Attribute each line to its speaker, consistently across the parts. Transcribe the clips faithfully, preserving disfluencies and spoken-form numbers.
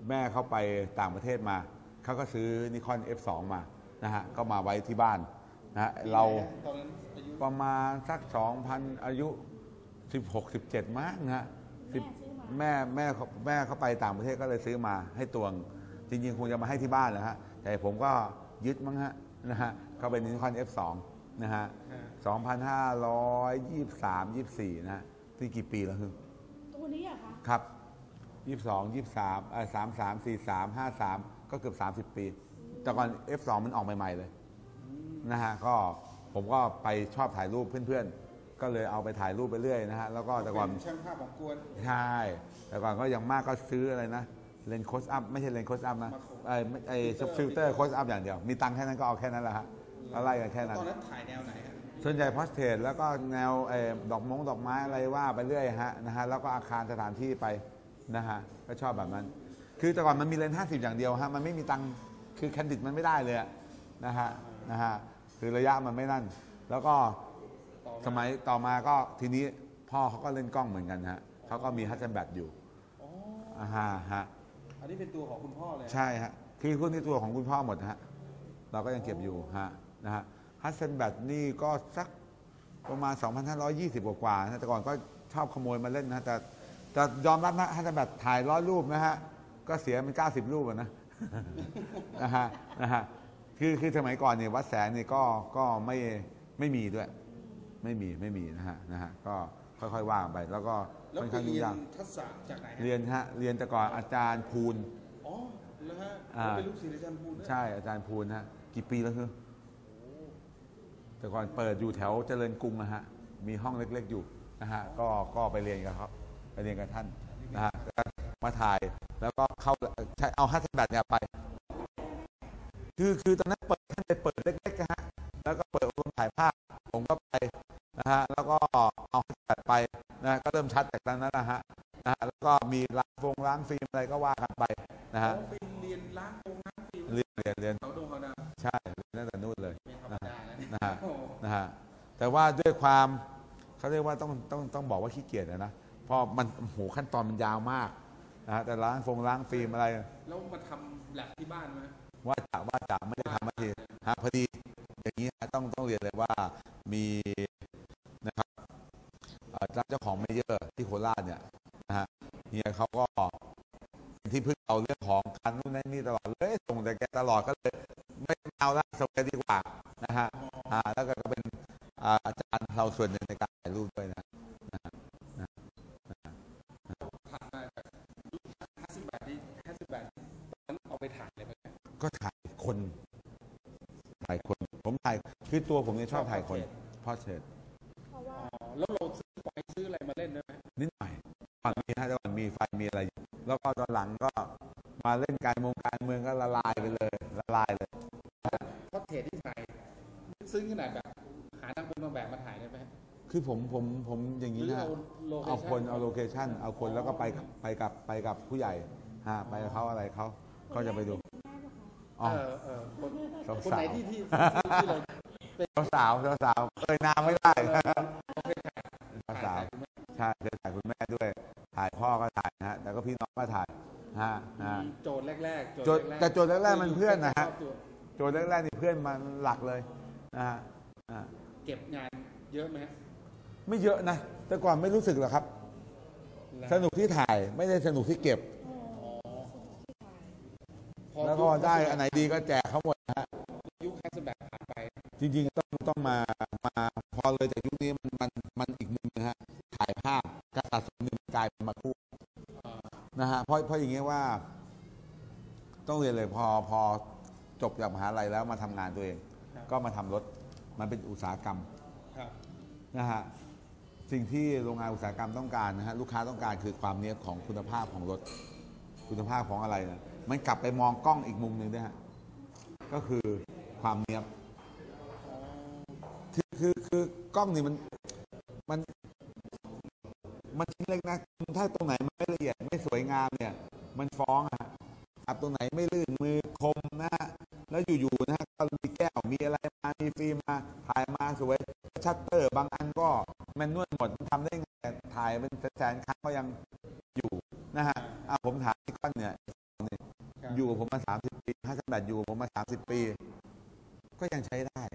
Speaker 1: แม่เขาไปต่างประเทศมาเขาก็ซื้อนิคอน เอฟ สอง มานะฮะก็มาไว้ที่บ้านนะฮะเราประมาณสักสองพันอายุสิบหก สิบเจ็ดมั้งนะฮะแม่แม่แม่เขาไปต่างประเทศก็เลยซื้อมาให้ตวงจริงๆคงจะมาให้ที่บ้านแหละฮะแต่ผมก็ยึดมั้งฮะนะฮะก็เป็นนิคอน เอฟ สอง นะฮะสองพันห้าร้อยยี่สิบสาม ยี่สิบสี่นะฮะที่กี่ปีแล้วคือ
Speaker 2: ตัวนี้อะคะ
Speaker 1: ครับยี่สิบสอง ยี่สิบสามเอ่อสามสิบสาม สี่สิบสาม ห้าสิบสามก็เกือบสามสิบปีแต่ก่อน เอฟ สอง มันออกใหม่ๆเลยนะฮะก็ผมก็ไปชอบถ่ายรูปเพื่อนๆก็เลยเอาไปถ่ายรูปไปเรื่อยนะฮะแล้วก็แต่ก่อน
Speaker 3: ช่างภาพของกวน
Speaker 1: ใช่แต่ก่อนก็อย่างมากก็ซื้ออะไรนะเลนส์โคสอัพไม่ใช่เลนส์โคสอัพนะไอ้ไอ้ฟิลเตอร์โคสอัพอย่างเดียวมีตังค์แค่นั้นก็เอาแค่นั้นแหละฮะก็ไล่กันแค่นั้น
Speaker 3: ตอนนั้นถ่ายแนวไหนฮะ
Speaker 1: ส่วนใหญ่พอสเทรตแล้วก็แนวไอ้ดอกมงดอกไม้อะไรว่าไปเรื่อยฮะนะฮะแล้วก็อาคารสถานที่ไปนะฮะก็ชอบแบบนั้นคือแต่ก่อนมันมีเลนส์ห้าสิบอย่างเดียวฮะมันไม่มีตังค์คือแคนดิดมันไม่ได้เลยนะฮะนะฮะคือระยะมันไม่นั่นแล้วก็สมัยต่อมาก็ทีนี้พ่อเขาก็เล่นกล้องเหมือนกันฮะเขาก็มีฮัตเซนแบทอยู่อ่าฮะฮะ
Speaker 3: อันนี้เป็นตัวของคุณพ่อเลย
Speaker 1: ใช่ฮะคือพวกนี้ตัวของคุณพ่อหมดฮะเราก็ยังเก็บอยู่ฮะนะฮะฮัตเซนแบทนี่ก็สักประมาณ สองพันห้าร้อยยี่สิบ กว่าๆนะแต่ก่อนก็ชอบขโมยมาเล่นนะแต่แต่ยอมรับนะฮัตเซนแบทถ่ายร้อยรูปนะฮะก็เสียเป็นเก้าสิบรูปนะนะฮะนะฮะคือคือสมัยก่อนเนี่ยวัดแสงนี่ก็ก็ไม่ไม่มีด้วยไม่มีไม่มีนะฮะนะฮะก็ค่อยๆว่างไปแล้วก็
Speaker 3: ค่อนข้างยุ่งยากทักษะจากไหน
Speaker 1: เรียนฮะเรียนแต่ก่อนอาจารย์ภูล
Speaker 3: อ๋อแล้วฮะเป็นลูกศิษย์อาจารย์ภูล
Speaker 1: ใช่อาจารย์ภูลฮะกี่ปีแล้วคือแต่ก่อนเปิดอยู่แถวเจริญกรุงนะฮะมีห้องเล็กๆอยู่นะฮะก็ก็ไปเรียนกันครับไปเรียนกับท่านนะฮะมาถ่ายแล้วก็เข้าใช้เอาฮัตเซนแบทเนี่ยไปคือคือตอนนั้นเปิดท่านไปเปิดเล็กๆนะฮะแล้วก็เปิดรวมถ่ายภาพผมก็ไปนะฮะแล้วก็เอาฮัตเซนแบทไปนะก็เริ่มชัดจากตอนนั้นนะฮะนะฮะแล้วก็มีล้างฟงล้างฟิล์มอะไรก็ว่ากันไปนะฮะ
Speaker 3: เรียนล้างฟงล้างฟิล์ม
Speaker 1: เรียนเรียนเรียน
Speaker 3: เขาดูเขาดา
Speaker 1: ใช่นั่นแต่นู่นเลย
Speaker 3: นะ
Speaker 1: นะฮะนะฮะแต่ว่าด้วยความเขาเรียกว่าต้องต้องต้องบอกว่าขี้เกียจนะเพราะมันโหขั้นตอนมันยาวมากนะฮะแต่ล้างฟงล้างฟิล์มอะไร
Speaker 3: แล้วมาทำแลบที่บ้านไหม
Speaker 1: ว่าจะว่าจะไม่ได้ทำมาทีฮะพอดีอย่างนี้ต้องต้องเรียนเลยว่ามีนะครับเจ้าของเมเยอร์ที่โคราชเนี่ยนะฮะเนี่ยเขาก็ที่พึ่งเอาเรื่องของการนู่นนี่ตลอดเลยส่งแต่แกตลอดก็เลยไม่เอาละส่งแกดีกว่านะฮะอ่าแล้วก็เป็นอาจารย์เราส่วนหนึ่งในการถ่ายรูปด้วยนะนะฮะ
Speaker 3: ถ่ายห้าสิบแปดนี่ห้าสิบแปดตอนนั้นเอาไปถ่ายเลยไหม
Speaker 1: ก็ถ่ายคนถ่ายคนผมถ่ายคือตัวผมเนี่ยชอบถ่ายคนพอเสร็จ
Speaker 3: แล้วเราซื้อไฟซื้ออะไรมาเล่นด้วยไหม
Speaker 1: นิดหน่อยตอนมีฮะตอนมีไฟมีอะไรแล้วก็ตอนหลังก็มาเล่นการเมืองการเมืองก็ละลายไปเลยละลายเลย
Speaker 3: เพราะเทรดที่ถ่ายซึ่งขนาดแบบหาทางเป็นบางแบบมาถ่ายได้ไหม
Speaker 1: คือผมผมผมอย่างนี้นะเอาคนเอาโลเคชั่นเอาคนแล้วก็ไปไปกับไปกับผู้ใหญ่ฮะไปกับเขาอะไรเขาเขาจะไปดู
Speaker 3: เออเออคนคนไหนที่ที่ที่เรา
Speaker 1: เป็นสาวสาวเคยนามไม่ได้สาวใช่เคยถ่ายคุณแม่ด้วยถ่ายพ่อก็ถ่ายนะฮะแต่ก็พี่น้องก็ถ่ายฮะฮะ
Speaker 3: โจทย์แรก
Speaker 1: ๆโจทย์แต่โจทย์แรกๆมันเพื่อนนะฮะโจทย์แรกๆนี่เพื่อนมันหลักเลยนะฮะ
Speaker 3: เก็บงานเยอะไหม
Speaker 1: ไม่เยอะนะแต่ก่อนไม่รู้สึกหรอกครับสนุกที่ถ่ายไม่ได้สนุกที่เก็บแล้วก็ได้อันไหนดีก็แจกเขาหมดฮะ
Speaker 3: ยุคแคสแบบผ่านไป
Speaker 1: จริงๆต้องต้องมามาพอเลยจากยุคนี้มันมันมันอีกมุมนะฮะถ่ายภาพการตัดสมนิมกลายเป็นมาคู่นะฮะเพราะเพราะอย่างเงี้ยว่าต้องเรียนเลยพอพอจบจากมหาลัยแล้วมาทำงานตัวเองก็มาทำรถมันเป็นอุตสาหกรรมนะฮะสิ่งที่โรงงานอุตสาหกรรมต้องการนะฮะลูกค้าต้องการคือความเนี๊ยบของคุณภาพของรถคุณภาพของอะไรนะมันกลับไปมองกล้องอีกมุมหนึ่งด้วยฮะก็คือความเนี๊ยบคือคือคือกล้องนี่มันมันมันชิ้นเล็กนะถ้าตรงไหนมันไม่ละเอียดไม่สวยงามเนี่ยมันฟ้องอะอับตรงไหนไม่ลื่นมือคมนะฮะแล้วอยู่ๆนะฮะก็มีแก้วมีอะไรมามีฟิล์มมาถ่ายมาสวยชัตเตอร์บางอันก็แมนนวลหมดทำได้ไงถ่ายเป็นแสนครั้งก็ยังอยู่นะฮะอ่ะผมถ่ายก้อนเนี่ยอยู่กับผมมาสามสิบปีฮัสซันแบตอยู่กับผมมาสามสิบปี ก็ยังใช้ได้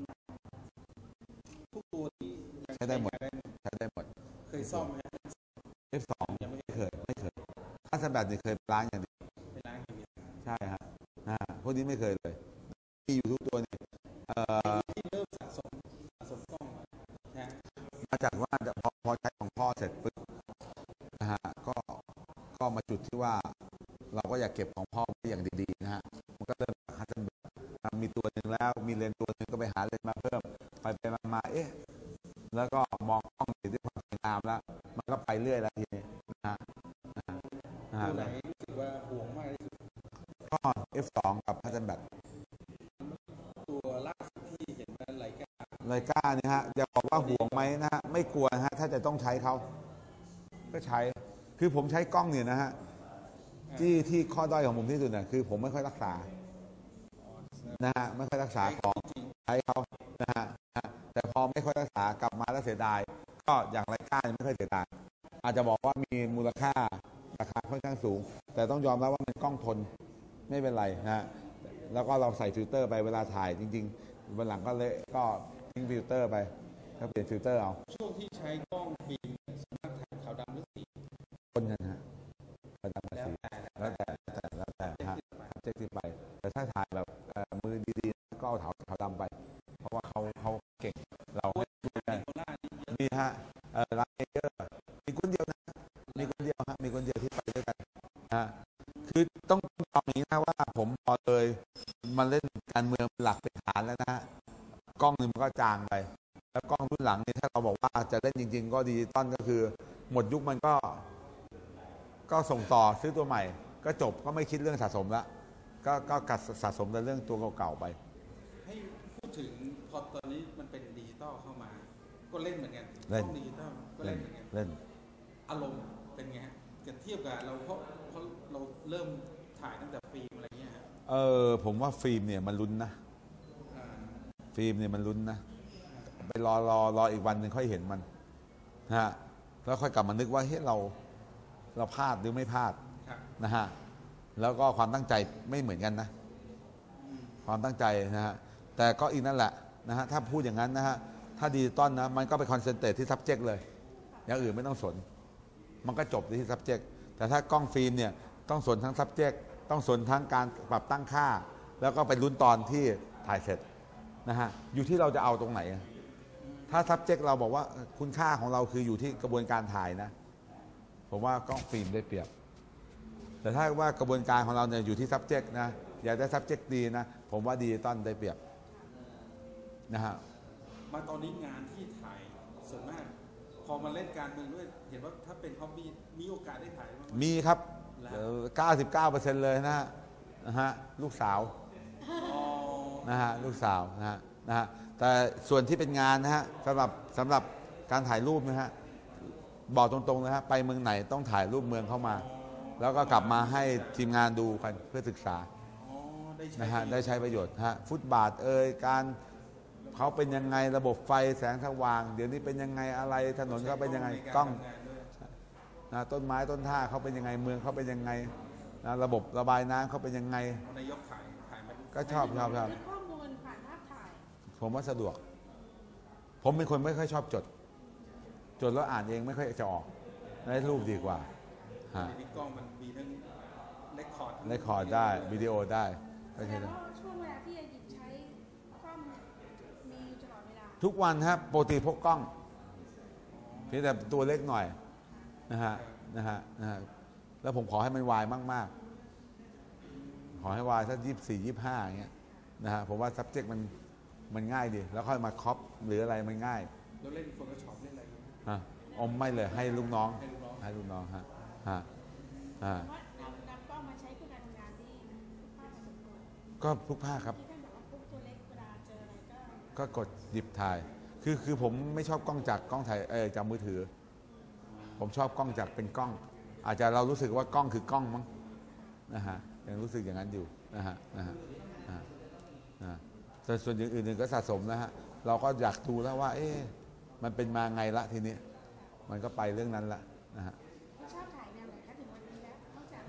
Speaker 3: ทุกตัวที่
Speaker 1: ใช้ได้หมดใช้ได้หมด
Speaker 3: เคยซ่อมไหม
Speaker 1: เอฟ สอง ยังไม่เคยไม่เคยฮัสซันแบตนี่เคยล้างอย่างเดียว
Speaker 3: ไปล้างอย่างเดียว
Speaker 1: ใช่ฮะอ่าพวกนี้ไม่เคยเลยมีอยู่ทุกตัวนี่เอ่อ
Speaker 3: ที่เริ่มสะสมสะสมกล้องนะ
Speaker 1: มาจากว่าพอพอใช้ของพ่อเสร็จปึ๊บนะฮะก็ก็มาจุดที่ว่าเราก็อยากเก็บของพ่อไว้อย่างดีๆนะฮะมันก็เริ่มฮัสซันแบตมีตัวหนึ่งแล้วมีเลนตัวหนึ่งก็ไปหาเลนมาเพิ่มไปไปมาเอ๊ะแล้วก็มองกล้องด้วยความสวยงามแล้วมันก็ไปเรื่อยแล้วทีนี้นะฮะ
Speaker 3: ตัวไหนรู้สึกว่าห่วงมากที่สุด
Speaker 1: ก็ เอฟ สอง กับฮัสซันแบต
Speaker 3: ตัวล่าสุดที่เห็นเป็นไลกา
Speaker 1: ไลกาเนี่ยฮะจะบอกว่าห่วงไหมนะฮะไม่กลัวฮะถ้าจะต้องใช้เขาก็ใช้คือผมใช้กล้องเนี่ยนะฮะที่ที่ข้อด้อยของผมที่สุดเนี่ยคือผมไม่ค่อยรักษานะฮะไม่ค่อยรักษาของใช้เขานะฮะแต่พอไม่ค่อยรักษากลับมาแล้วเสียดายก็อย่างไลกาไม่ค่อยเสียดายอาจจะบอกว่ามีมูลค่าราคาค่อนข้างสูงแต่ต้องยอมรับว่ามันกล้องทนไม่เป็นไรนะฮะแล้วก็เราใส่ฟิลเตอร์ไปเวลาถ่ายจริงๆวันหลังก็เละก็ทิ้งฟิลเตอร์ไปก็เปลี่ยนฟิลเตอร์เอา
Speaker 3: ช่วงที่ใช้กล้องฟิล์มสามารถถ่ายขาวดำหรือสี
Speaker 1: คนกันฮะขาวดำกับสีแล้วแต่แต่แล้วแต่ฮะเจ๊ที่ไปแต่ถ้าถ่ายแบบมือดีๆก็เอาขาวขาวดำไปเพราะว่าเขาเขาเก่งเรามีฮะเอ่อไลเออร์มีคนเดียวนะมีคนเดียวฮะมีคนเดียวที่ไปด้วยกันฮะคือต้องตอบนี้นะว่าผมพอเลยมาเล่นการเมืองหลักเป็นฐานแล้วนะฮะกล้องนึงมันก็จางไปแล้วกล้องรุ่นหลังนี่ถ้าเราบอกว่าจะเล่นจริงๆก็ดิจิตอลก็คือหมดยุคมันก็ก็ส่งต่อซื้อตัวใหม่ก็จบก็ไม่คิดเรื่องสะสมละก็ก็กัดสะสมแต่เรื่องตัวเก่าๆไป
Speaker 3: ให้พูดถึงพอตอนนี้มันเป็นดิจิตอลเข้ามาก็เล่นเหมือนกัน
Speaker 1: เล่น
Speaker 3: ดิจิตอลก็เล่นเหมือนกัน
Speaker 1: เล่น
Speaker 3: อารมณ์เป็นไงฮะจะเทียบกับเราเพราะเพราะเราเริ่มถ่ายตั้งแต่ฟิล์มอะไรเงี้ยฮะ
Speaker 1: เออผมว่าฟิล์มเนี่ยมันลุ้นนะฟิล์มเนี่ยมันลุ้นนะไปรอรอรออีกวันหนึ่งค่อยเห็นมันนะฮะแล้วค่อยกลับมานึกว่าเฮ้ยเราเราพลาดหรือไม่พลาดนะฮะแล้วก็ความตั้งใจไม่เหมือนกันนะความตั้งใจนะฮะแต่ก็อีกนั่นแหละนะฮะถ้าพูดอย่างนั้นนะฮะถ้าดิจิตอลนะมันก็ไปคอนเซนเทรตที่ subject เลยอย่างอื่นไม่ต้องสนมันก็จบที่ subject แต่ถ้ากล้องฟิล์มเนี่ยต้องสนทั้ง subject ต้องสนทั้งการปรับตั้งค่าแล้วก็ไปลุ้นตอนที่ถ่ายเสร็จนะฮะอยู่ที่เราจะเอาตรงไหนถ้า subject เราบอกว่าคุณค่าของเราคืออยู่ที่กระบวนการถ่ายนะผมว่ากล้องฟิล์มได้เปรียบแต่ถ้าว่ากระบวนการของเราเนี่ยอยู่ที่ subject นะอยากได้ subject ดีนะผมว่าดิจิตอลได้เปรียบนะฮะ
Speaker 3: มาตอนนี้งานที่ถ่ายส่วนมากพอมาเล่นการเมืองด้วยเห็นว่าถ้าเป็นฮ็อบบี้มีโอกาสได้ถ่ายมั้ย
Speaker 1: มีครับ เก้าสิบเก้าเปอร์เซ็นต์ เลยนะฮะนะฮะลูกสาวนะฮะลูกสาวนะฮะนะฮะแต่ส่วนที่เป็นงานนะฮะสำหรับสำหรับการถ่ายรูปนะฮะบอกตรงๆนะฮะไปเมืองไหนต้องถ่ายรูปเมืองเข้ามาแล้วก็กลับมาให้ทีมงานดูกันเพื่อศึกษานะฮะได้ใช้ประโยชน์ฮะฟุตบาทเอ่ยการเขาเป็นยังไงระบบไฟแสงสว่างเดี๋ยวนี้เป็นยังไงอะไรถนนเขาเป็นยังไงกล้องนะต้นไม้ต้นท่าเขาเป็นยังไงเมืองเขาเป็นยังไงนะระบบระบายน้ำเขาเป็นยังไง
Speaker 3: นายกถ่ายถ่ายมา
Speaker 1: ก็ชอบชอบชอบ
Speaker 2: ข้อมูลผ่านภาพถ่าย
Speaker 1: ผมว่าสะดวกผมเป็นคนไม่ค่อยชอบจดจดแล้วอ่านเองไม่ค่อยจะออกได้รูปดีกว่า
Speaker 3: ฮะกล้องมันมีทั้งเรคคอร์ด
Speaker 1: เรคคอร์ดได้วิดีโอได้
Speaker 2: ก็ใช่แล้วช่วงเวลาที่หยิบใช้กล้องมีตลอดเวลา
Speaker 1: ทุกวันครับปกติพกกล้องเพียงแต่ตัวเล็กหน่อยนะฮะนะฮะนะฮะแล้วผมขอให้มันวายมากๆขอให้วายสักยี่สิบสี่ยี่สิบห้าอย่างเงี้ยนะฮะผมว่า subject มันมันง่ายดีแล้วค่อยมาคอปหรืออะไรมันง่าย
Speaker 3: แล้วเล่น Photoshop เล่นอะไร
Speaker 1: ฮะอมไม่เลยให้ลูกน้องให้ลูกน้องฮะฮะฮะ
Speaker 2: นำกล้องมาใช้เพื่อการทำงานที่ภาคผสมตัว
Speaker 1: ก็ทุกภาคครับ
Speaker 2: ที่ท่านบอกว่าพวกตัวเล็กเวลาเจออะไร
Speaker 1: ก็ก็กดหยิบถ่ายคือคือผมไม่ชอบกล้องจากกล้องถ่ายเออจากมือถือผมชอบกล้องจากเป็นกล้องอาจจะเรารู้สึกว่ากล้องคือกล้องมั้งนะฮะยังรู้สึกอย่างนั้นอยู่นะฮะนะฮะนะแต่ส่วนอย่างอื่นๆก็สะสมนะฮะเราก็อยากดูแล้วว่าเอ๊ะมันเป็นมาไงละทีนี้มันก็ไปเรื่องนั้นละนะฮะ
Speaker 2: ชอบถ่ายแนวไหนคะถึงวันนี้แล้วนอกจาก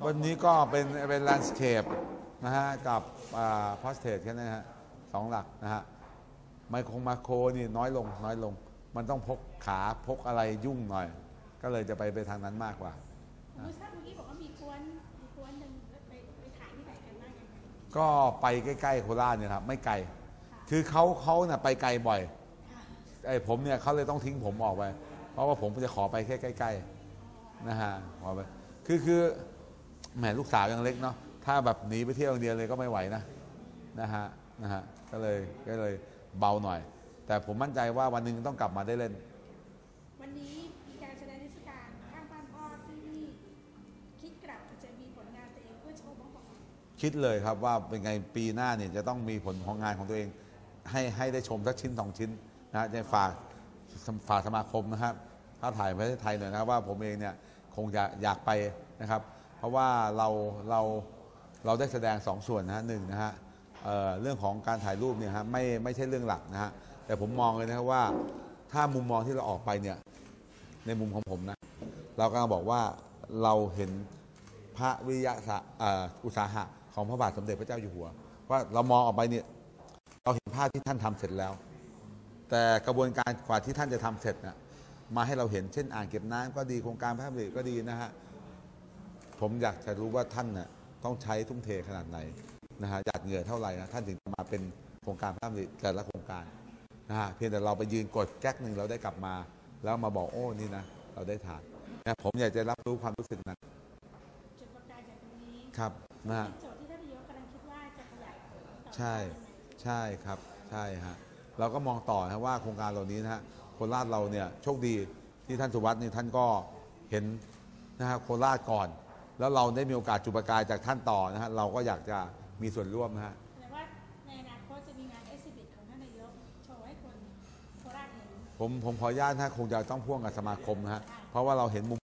Speaker 1: วันนี้ก็เป็นเป็นแลนด์สเคปนะฮะกับพอสเทจแค่นั้นฮะสองหลักนะฮะไมโครมาโครนี่น้อยลงน้อยลง มันต้องพกขาพกอะไรยุ่งหน่อย ก็เลยจะไปไปทางนั้นมากกว่า
Speaker 2: เมื่อสักเมื่อกี้บอกว่ามีกวนมีกวนหนึ่งไปไปถ่ายที่ไหนกันบ้างยังไง
Speaker 1: ก็ไปใกล้ๆโคราชเนี่ยครับไม่ไกล คือเขาเขาเนี่ยไปไกลบ่อยไอ้ผมเนี่ยเขาเลยต้องทิ้งผมออกไป เพราะว่าผมจะขอไปแค่ใกล้ๆนะฮะขอไปคือคือแหมลูกสาวยังเล็กเนาะถ้าแบบหนีไปเที่ยวอย่างเดียวเลยก็ไม่ไหวนะนะฮะนะฮะก็เลยก็เลยเบาหน่อย แต่ผมมั่นใจว่าวันหนึ่งต้องกลับมาได้เล่น
Speaker 2: วันนี้มีการแสดงนิทรรศการข้างบ้านพ่อที่นี่คิดกลับจะมีผลงานตัวเองเพื่อโชว์บ้างเปล่า
Speaker 1: คิดเลยครับว่าเป็นไงปีหน้าเนี่ยจะต้องมีผลของงานของตัวเอง ให้ให้ได้ชมสักชิ้นสองชิ้นนะจะฝากฝากสมาคมนะครับถ้าถ่ายประเทศไทยหน่อยนะครับว่าผมเองเนี่ยคงจะอยากไปนะครับ เพราะว่าเราเราเราได้แสดงสองส่วนนะฮะหนึ่งนะฮะเอ่อเรื่องของการถ่ายรูปเนี่ยฮะไม่ไม่ใช่เรื่องหลักนะฮะแต่ผมมองเลยนะครับว่าถ้ามุมมองที่เราออกไปเนี่ยในมุมของผมนะเรากำลังบอกว่าเราเห็นพระวิริยะสะเอ่ออุตสาหะของพระบาทสมเด็จพระเจ้าอยู่หัวว่าเรามองออกไปเนี่ยเราเห็นภาพที่ท่านทำเสร็จแล้ว แต่กระบวนการกว่าที่ท่านจะทำเสร็จนะมาให้เราเห็นเช่นอ่างเก็บน้ำก็ดีโครงการพระราชดำริก็ดีนะฮะผมอยากจะรู้ว่าท่านน่ะต้องใช้ทุ่มเทขนาดไหนนะฮะหยาดเหงื่อเท่าไหร่นะท่านถึงจะมาเป็นโครงการพระราชดำริแต่ละโครงการนะฮะเพียงแต่เราไปยืนกดแก๊กหนึ่งเราได้กลับมา แล้วมาบอกโอ้นี่นะเราได้ทานนะผมอยากจะรับรู้ความรู้สึกนั้น
Speaker 2: จุดประกายจากตรงนี้
Speaker 1: ครับนะฮะ
Speaker 2: เป็นโจทย์ที่ท่านนายกกำลังคิดว่าจะขยายต่อ
Speaker 1: ใช่ใช่ครับใช่ฮะเราก็มองต่อนะว่าโครงการเหล่านี้นะฮะโคราชเราเนี่ยโชคดีที่ท่านสุวัสดิ์นี่ท่านก็เห็นนะฮะโคราชก่อน แล้วเราได้มีโอกาสจุดประกายจากท่านต่อนะฮะเราก็อยากจะมีส่วนร่วมนะฮะ
Speaker 2: แต่ว่าในอนาคตจะมีงานเอ็กซิบิทของท่านนายกโชว์ให้คนโคราชเห็น
Speaker 1: ผมผมขออนุญาตนะคงจะต้องพ่วงกับสมาคมนะฮะเพราะว่าเราเห็นมุม